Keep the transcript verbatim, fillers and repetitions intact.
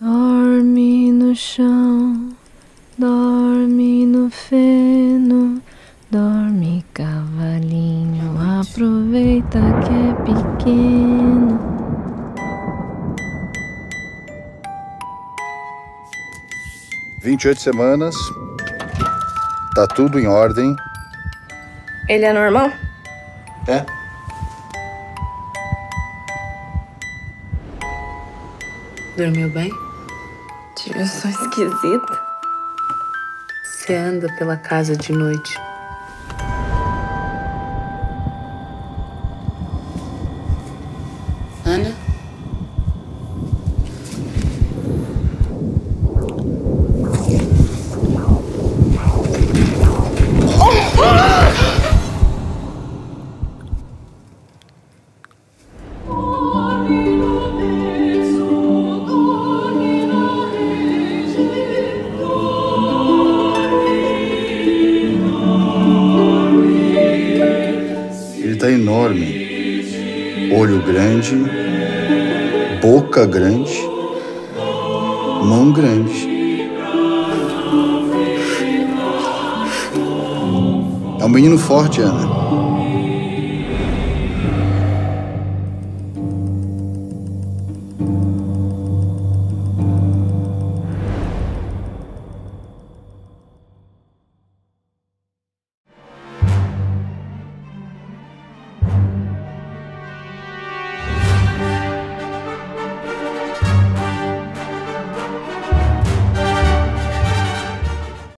Dorme no chão, dorme no feno, dorme cavalinho, aproveita que é pequeno. vinte e oito semanas, tá tudo em ordem. Ele é normal? É. Dormiu bem? Tive um sonho esquisito. Você anda pela casa de noite. Ana? Ele tá enorme. Olho grande, boca grande, mão grande. É um menino forte, Ana.